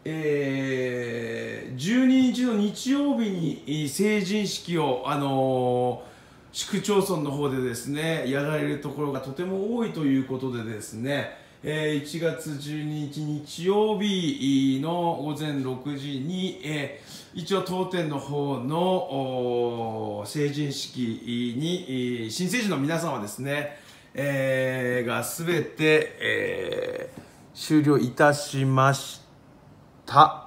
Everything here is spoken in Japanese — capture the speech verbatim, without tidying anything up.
えー、じゅうににちの日曜日に成人式を、あのー、市区町村の方でですねやられるところがとても多いということでですね、えー、いちがつじゅうににち日曜日のごぜんろくじに、えー、一応当店の方の成人式に新成人の皆さんはですね、えー、がすべて、えー、終了いたしました。